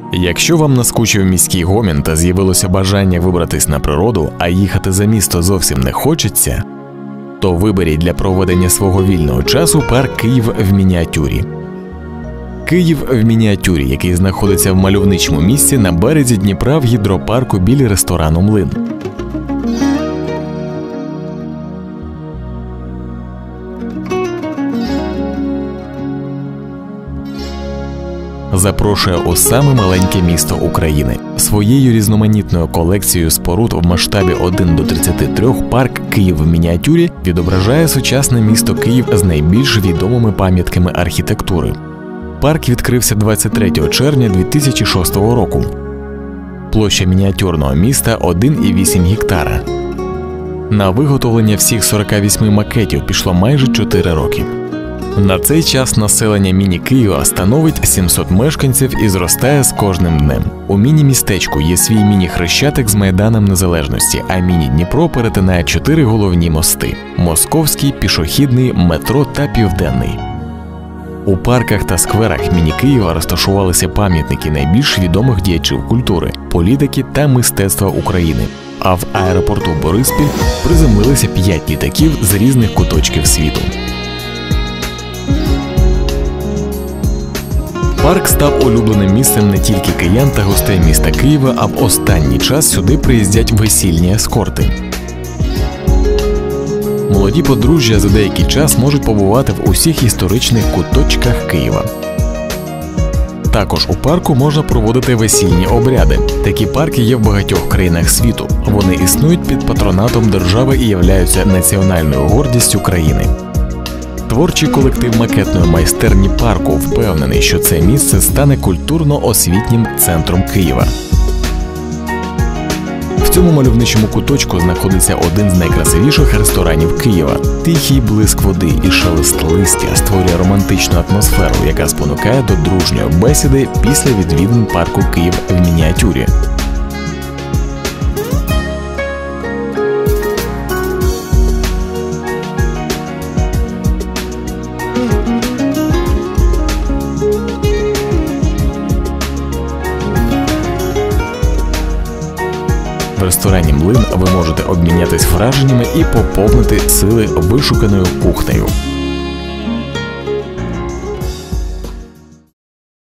Якщо вам наскучив міський гомін та з'явилося бажання вибратись на природу, а їхати за місто зовсім не хочеться, то виберіть для проведення свого вільного часу парк «Київ в мініатюрі». Київ в мініатюрі, який знаходиться в мальовничому місці на березі Дніпра в гідропарку біля ресторану «Млин». Запрошує у саме маленьке місто України. Своєю різноманітною колекцією споруд в масштабі 1:33 парк «Київ в мініатюрі» відображає сучасне місто Київ з найбільш відомими пам'ятками архітектури. Парк відкрився 23 червня 2006 року. Площа мініатюрного міста – 1,8 гектара. На виготовлення всіх 48 макетів пішло майже 4 роки. На цей час населення міні-Києва становить 700 мешканців і зростає з кожним днем. У міні-містечку є свій міні-хрещатик з Майданом Незалежності, а міні-Дніпро перетинає 4 головні мости – Московський, Пішохідний, Метро та Південний. У парках та скверах міні-Києва розташувалися пам'ятники найбільш відомих діячів культури, політики та мистецтва України. А в аеропорту Бориспіль приземлилися 5 літаків з різних куточків світу. Парк став улюбленим місцем не тільки киян та гостей міста Києва, а в останній час сюди приїздять весільні ескорти. Молоді подружжя за деякий час можуть побувати в усіх історичних куточках Києва. Також у парку можна проводити весільні обряди. Такі парки є в багатьох країнах світу. Вони існують під патронатом держави і являються національною гордістю країни. Творчий колектив макетної майстерні парку впевнений, що це місце стане культурно-освітнім центром Києва. В цьому мальовничому куточку знаходиться один з найкрасивіших ресторанів Києва. Тихий блиск води і шелест листя створює романтичну атмосферу, яка спонукає до дружньої бесіди після відвідин парку «Київ в мініатюрі». В ресторані «Млин» ви можете обмінятись враженнями і поповнити сили вишуканою кухнею.